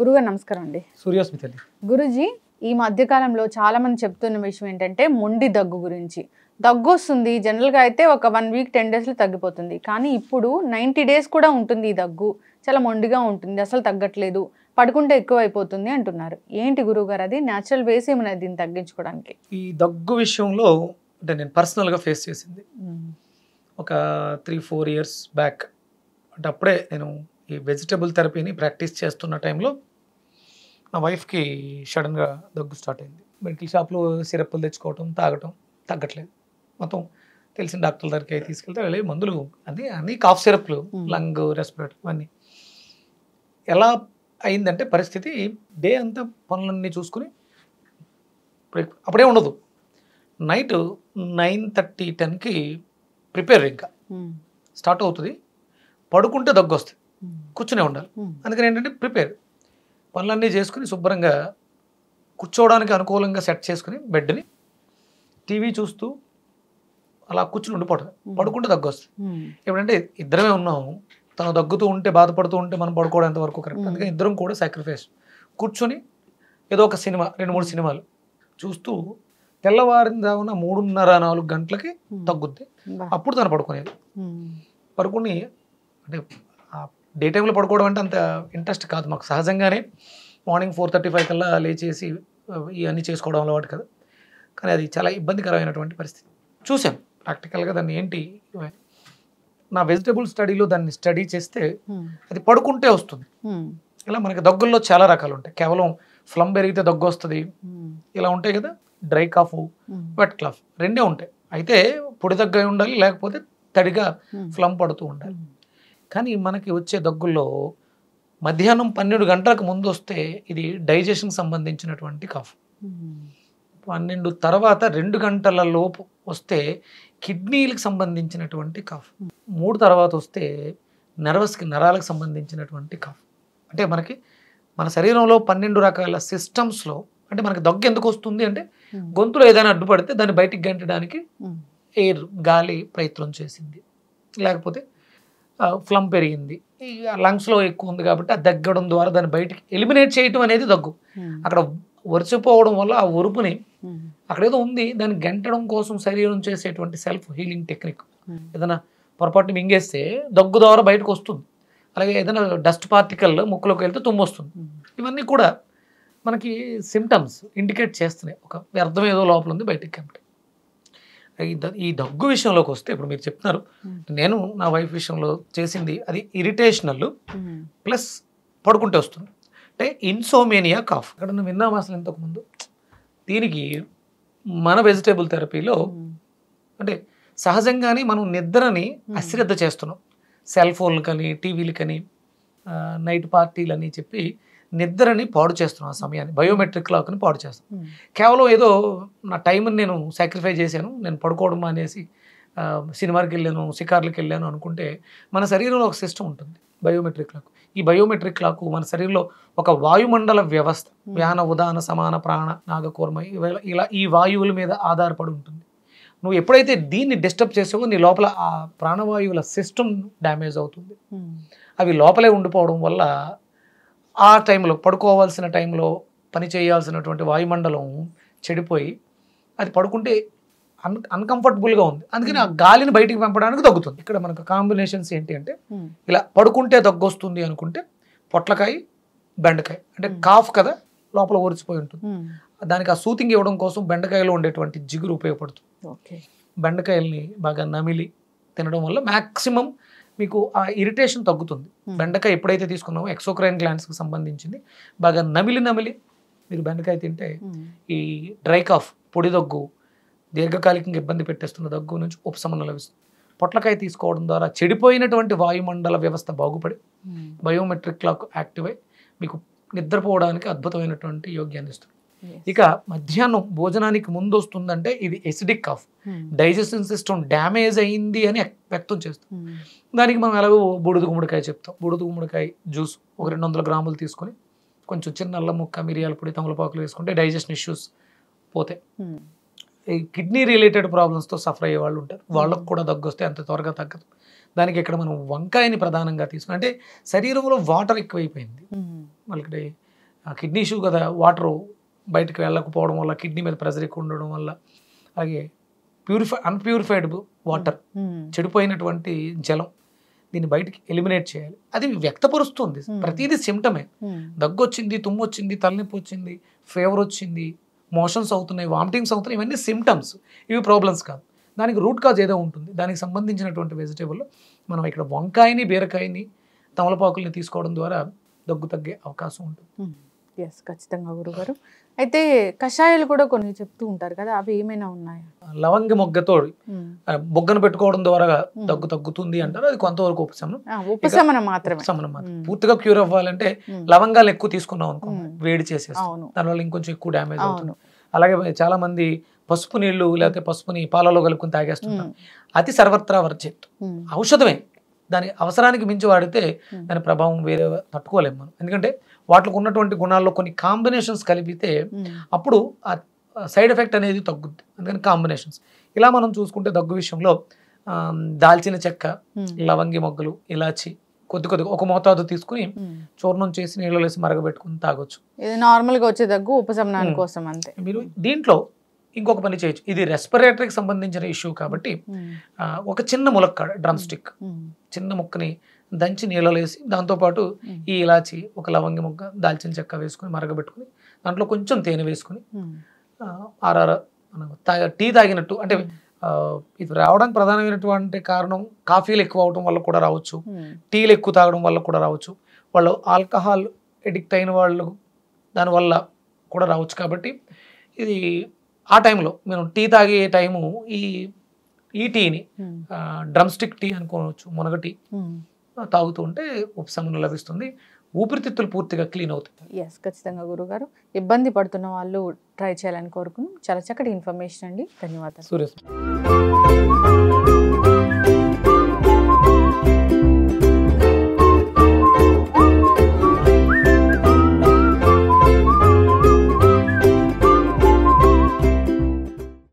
గురుగారు నమస్కారం అండి. సూర్యోస్మిత అండి. గురుజీ, ఈ మధ్యకాలంలో చాలా మంది చెప్తున్న విషయం ఏంటంటే మొండి దగ్గు గురించి. దగ్గు వస్తుంది, జనరల్గా అయితే ఒక 1 వీక్ 10 డేస్లో తగ్గిపోతుంది. కానీ ఇప్పుడు 90 డేస్ కూడా ఉంటుంది ఈ దగ్గు. చాలా మొండిగా ఉంటుంది, అసలు తగ్గట్లేదు, పడుకుంటే ఎక్కువ అయిపోతుంది అంటున్నారు. ఏంటి గురువుగారు అది? న్యాచురల్ వేస్ ఏమైనా దీన్ని తగ్గించుకోవడానికి? ఈ దగ్గు విషయంలో అంటే నేను పర్సనల్గా ఫేస్ చేసింది ఒక 3-4 ఇయర్స్ బ్యాక్. అంటే అప్పుడే నేను ఈ వెజిటబుల్ థెరపీని ప్రాక్టీస్ చేస్తున్న టైంలో నా వైఫ్కి సడన్గా దగ్గు స్టార్ట్ అయింది. మెడికల్ షాప్లో సిరప్లు తెచ్చుకోవటం, తాగటం, తగ్గట్లేదు. మొత్తం తెలిసిన డాక్టర్ దగ్గరికి తీసుకెళ్తే వెళ్ళి మందులు అన్నీ కాఫ్ సిరప్లు, లంగ్ రెస్పిరేటర్ ఇవన్నీ. ఎలా అయిందంటే పరిస్థితి, డే అంతా పనులన్నీ చూసుకుని అప్పుడే ఉండదు. నైట్ 9:30, 10కి ప్రిపేర్ ఇంకా స్టార్ట్ అవుతుంది. పడుకుంటే దగ్గు వస్తుంది, కూర్చునే ఉండాలి. అందుకని ఏంటంటే ప్రిపేర్ పనులన్నీ చేసుకుని శుభ్రంగా కూర్చోవడానికి అనుకూలంగా సెట్ చేసుకుని బెడ్ని టీవీ చూస్తూ అలా కూర్చుని ఉండిపోవటం. పడుకుంటే దగ్గు వస్తుంది. ఎప్పుడంటే ఇద్దరమే ఉన్నాము, తను దగ్గుతూ ఉంటే బాధపడుతూ ఉంటే మనం పడుకోవడం వరకు కరెక్ట్. అందుకని ఇద్దరం కూడా సాక్రిఫైస్ కూర్చొని ఏదో ఒక సినిమా 2-3 సినిమాలు చూస్తూ తెల్లవారిన దావున 3:30-4 గంటలకి తగ్గుద్ది. అప్పుడు తను పడుకునేది. పడుకుని అంటే డే టైంలో పడుకోవడం అంటే అంత ఇంట్రెస్ట్ కాదు మాకు. సహజంగానే మార్నింగ్ 4:35 కల్లా లేచేసి ఇవన్నీ చేసుకోవడం అలవాటు కదా. కానీ అది చాలా ఇబ్బందికరమైనటువంటి పరిస్థితి. చూసాం ప్రాక్టికల్గా దాన్ని ఏంటి. నా వెజిటబుల్ స్టడీలో దాన్ని స్టడీ చేస్తే అది పడుకుంటే వస్తుంది. ఇలా మనకి దగ్గుల్లో చాలా రకాలు ఉంటాయి. కేవలం ఫ్లమ్ పెరిగితే దగ్గు వస్తుంది ఇలా ఉంటాయి కదా. డ్రై కాఫ్, వెట్ కాఫ్ రెండే ఉంటాయి. అయితే పొడి దగ్గు అయి ఉండాలి, లేకపోతే తడిగా ఫ్లమ్ పడుతూ ఉండాలి. కానీ మనకి వచ్చే దగ్గుల్లో మధ్యాహ్నం 12 గంటలకు ముందు వస్తే ఇది డైజెషన్కి సంబంధించినటువంటి కాఫ్. 12 తర్వాత 2 గంటల లోపు వస్తే కిడ్నీలకు సంబంధించినటువంటి కాఫ్. 3 తర్వాత వస్తే నరాలకు సంబంధించినటువంటి కాఫ్. అంటే మనకి మన శరీరంలో 12 రకాల సిస్టమ్స్లో అంటే మనకి దగ్గు ఎందుకు వస్తుంది అంటే గొంతులో ఏదైనా అడ్డుపడితే దాన్ని బయటికి గంటడానికి ఎయిర్ గాలి ప్రయత్నం చేసింది, లేకపోతే ఫ్లమ్ పెరిగింది, లంగ్స్లో ఎక్కువ ఉంది కాబట్టి అది దగ్గడం ద్వారా దాన్ని బయటికి ఎలిమినేట్ చేయటం అనేది దగ్గు. అక్కడ ఒరిచిపోవడం వల్ల ఆ ఒరుపుని అక్కడేదో ఉంది దాన్ని గంటడం కోసం శరీరం చేసేటువంటి సెల్ఫ్ హీలింగ్ టెక్నిక్. ఏదైనా పొరపాటు మింగేస్తే దగ్గు ద్వారా బయటకు వస్తుంది. అలాగే ఏదైనా డస్ట్ పార్టికల్ ముక్కులోకి వెళ్తే తుమ్ము వస్తుంది. ఇవన్నీ కూడా మనకి సిమ్టమ్స్ ఇండికేట్ చేస్తున్నాయి ఒక వ్యర్థం ఏదో లోపల ఉంది బయటికి కాబట్టి. ఈ దగ్గు విషయంలోకి వస్తే ఇప్పుడు మీరు చెప్తున్నారు, నేను నా వైఫ్ విషయంలో చేసింది అది ఇరిటేషనల్ ప్లస్ పడుకుంటే వస్తుంది. అంటే ఇన్సోమేనియా కాఫ్. అక్కడ నువ్వు విన్నాము అసలు ఇంతకుముందు. దీనికి మన వెజిటేబుల్ థెరపీలో అంటే సహజంగానే మనం నిద్రని అశ్రద్ధ చేస్తున్నాం. సెల్ ఫోన్లు కానీ, టీవీలు కానీ, నైట్ పార్టీలు అని చెప్పి నిద్రని పాడు చేస్తున్నాం. ఆ సమయాన్ని బయోమెట్రిక్ క్లాక్ని పాడు చేస్తాం. కేవలం ఏదో నా టైంని నేను సాక్రిఫై చేశాను, నేను పడుకోవడం అనేసి సినిమాకి వెళ్ళాను, షికార్లకు వెళ్ళాను అనుకుంటే మన శరీరంలో ఒక సిస్టమ్ ఉంటుంది బయోమెట్రిక్ క్లాక్. ఈ బయోమెట్రిక్ క్లాక్ మన శరీరంలో ఒక వాయుమండల వ్యవస్థ, వ్యాన ఉదాన సమాన ప్రాణ నాగకూర్మ ఇలా ఈ వాయువుల మీద ఆధారపడి ఉంటుంది. నువ్వు ఎప్పుడైతే దీన్ని డిస్టర్బ్ చేసావో నీ లోపల ఆ ప్రాణవాయువుల సిస్టమ్ డ్యామేజ్ అవుతుంది. అవి లోపలే ఉండిపోవడం వల్ల ఆ టైంలో పడుకోవాల్సిన టైంలో పని చేయాల్సినటువంటి వాయుమండలం చెడిపోయి అది పడుకుంటే అన్కంఫర్టబుల్గా ఉంది. అందుకని ఆ గాలిని బయటికి పంపడానికి తగ్గుతుంది. ఇక్కడ మనకు కాంబినేషన్స్ ఏంటి అంటే ఇలా పడుకుంటే దగ్గు వస్తుంది అనుకుంటే పొట్లకాయ, బెండకాయ. అంటే కాఫ్ కదా, లోపల ఊరిచిపోయి ఉంటుంది. దానికి ఆ సూతింగ్ ఇవ్వడం కోసం బెండకాయలో ఉండేటువంటి జిగురు ఉపయోగపడుతుంది. బెండకాయల్ని బాగా నమిలి తినడం వల్ల మ్యాక్సిమం మీకు ఆ ఇరిటేషన్ తగ్గుతుంది. బెండకాయ ఎప్పుడైతే తీసుకున్నామో ఎక్సోక్రైన్ గ్లాండ్స్కి సంబంధించింది బాగా నమిలి మీరు బెండకాయ తింటే ఈ డ్రై కాఫ్, పొడి దగ్గు, దీర్ఘకాలికంగా ఇబ్బంది పెట్టేస్తున్న దగ్గు నుంచి ఉపశమనం లభిస్తుంది. పొట్లకాయ తీసుకోవడం ద్వారా చెడిపోయినటువంటి వాయుమండల వ్యవస్థ బాగుపడి బయోమెట్రిక్ క్లాక్ యాక్టివ్ అయి మీకు నిద్రపోవడానికి అద్భుతమైనటువంటి యోగ్యాన్ని ఇస్తుంది. ఇక మధ్యాహ్నం భోజనానికి ముందు వస్తుందంటే ఇది acidic cough, digestion system damage అయింది అని వ్యక్తం చేస్తాం. దానికి మనం ఎలాగో బూడిద గుమ్మడికాయ చెప్తాం. బూడిద గుమ్మడికాయ జ్యూస్ ఒక 200 గ్రాములు తీసుకొని కొంచెం చిన్న అల్లం ముక్క, మిరియాల పొడి, తమలపాకులు వేసుకుంటే డైజెషన్ ఇష్యూస్ పోతాయి. ఈ కిడ్నీ రిలేటెడ్ ప్రాబ్లమ్స్తో సఫర్ అయ్యే వాళ్ళు ఉంటారు, వాళ్ళకు కూడా దగ్గు వస్తే అంత త్వరగా తగ్గదు. దానికి ఇక్కడ మనం వంకాయని ప్రధానంగా తీసుకుని, అంటే శరీరంలో వాటర్ ఎక్కువైపోయింది వాళ్ళకి కిడ్నీ ఇష్యూ కదా, వాటర్ బయటకు వెళ్ళకపోవడం వల్ల, కిడ్నీ మీద ప్రెజర్ ఎక్కువ ఉండడం వల్ల, అలాగే అన్ప్యూరిఫైడ్ వాటర్, చెడిపోయినటువంటి జలం, దీన్ని బయటికి ఎలిమినేట్ చేయాలి. అది వ్యక్తపరుస్తుంది, ప్రతిదీ సిమ్టమే. దగ్గు వచ్చింది, తుమ్ము వచ్చింది, తలనొప్పి వచ్చింది, ఫీవర్ వచ్చింది, మోషన్స్ అవుతున్నాయి, వామిటింగ్స్ అవుతున్నాయి, ఇవన్నీ సిమ్టమ్స్, ఇవి ప్రాబ్లమ్స్ కాదు. దానికి రూట్ కాజ్ ఏదో ఉంటుంది. దానికి సంబంధించినటువంటి వెజిటేబుల్లో మనం ఇక్కడ వంకాయని, బీరకాయని, తమలపాకుల్ని తీసుకోవడం ద్వారా దగ్గు తగ్గే అవకాశం ఉంటుంది. ఎస్, ఖచ్చితంగా గురుగారు. అయితే కషాయాలు కూడా కొన్ని చెప్తూ ఉంటారు కదా, అవి ఏమైనా ఉన్నాయా? లవంగి మొగ్గతో బొగ్గను పెట్టుకోవడం ద్వారా దగ్గు తగ్గుతుంది అంటారు. అది కొంతవరకు ఉపశమనం మాత్రమే. పూర్తిగా క్యూర్ అవ్వాలంటే లవంగాలు ఎక్కువ తీసుకున్నాం అనుకో, వేడి చేసేస్తాం, దానివల్ల ఇంకొంచెం ఎక్కువ డ్యామేజ్ అవుతుంది. అలాగే చాలా మంది పసుపు నీళ్లు లేకపోతే పసుపుని పాలలో కలుపుకొని తాగేస్తుంటారు. అతి సర్వత్రా వర్జిత్, ఔషధమే. దాని అవసరానికి మించి వాడితే దాని ప్రభావం వేరే తట్టుకోలేము మనం. ఎందుకంటే వాటికి ఉన్నటువంటి గుణాల్లో కొన్ని కాంబినేషన్స్ కలిపితే అప్పుడు ఆ సైడ్ ఎఫెక్ట్ అనేది తగ్గుద్ది. అందుకని కాంబినేషన్స్. ఇలా మనం చూసుకుంటే దగ్గు విషయంలో దాల్చిన చెక్క, లవంగి మొగ్గలు, ఇలాచి కొద్ది ఒక మోతాదు తీసుకుని చూర్ణం చేసి నీళ్ళు వేసి మరగబెట్టుకుని తాగొచ్చు. ఇది నార్మల్గా వచ్చే దగ్గు ఉపశమనాని కోసం అంతే. మీరు దీంట్లో ఇంకొక పని చేయొచ్చు. ఇది రెస్పిరేటరీకి సంబంధించిన ఇష్యూ కాబట్టి ఒక చిన్న ములక్కాడ, డ్రమ్ స్టిక్, చిన్న ముక్కని దంచి నీళ్ళలో వేసి దాంతోపాటు ఈ ఇలాచి, ఒక లవంగి ముక్క, దాల్చిన చెక్క వేసుకుని మరగబెట్టుకుని దాంట్లో కొంచెం తేనె వేసుకుని టీ తాగినట్టు. అంటే ఇది రావడానికి ప్రధానమైనటువంటి కారణం కాఫీలు ఎక్కువ అవడం వల్ల కూడా రావచ్చు, టీలు ఎక్కువ తాగడం వల్ల కూడా రావచ్చు, వాళ్ళు ఆల్కహాల్ ఎడిక్ట్ అయిన వాళ్ళు దానివల్ల కూడా రావచ్చు. కాబట్టి ఇది ఆ టైంలో మేము టీ తాగే టైము ఈ టీని డ్రమ్ స్టిక్ టీ అనుకోవచ్చు, మునగ టీ తాగుతూ ఉంటే ఉపశమనం లభిస్తుంది, ఊపిరితిత్తులు పూర్తిగా క్లీన్ అవుతాయి. ఎస్, ఖచ్చితంగా గురుగారు. ఇబ్బంది పడుతున్న వాళ్ళు ట్రై చేయాలని కోరుకున్నాం. చాలా చక్కటి ఇన్ఫర్మేషన్ అండి, ధన్యవాదాలు. సూర్య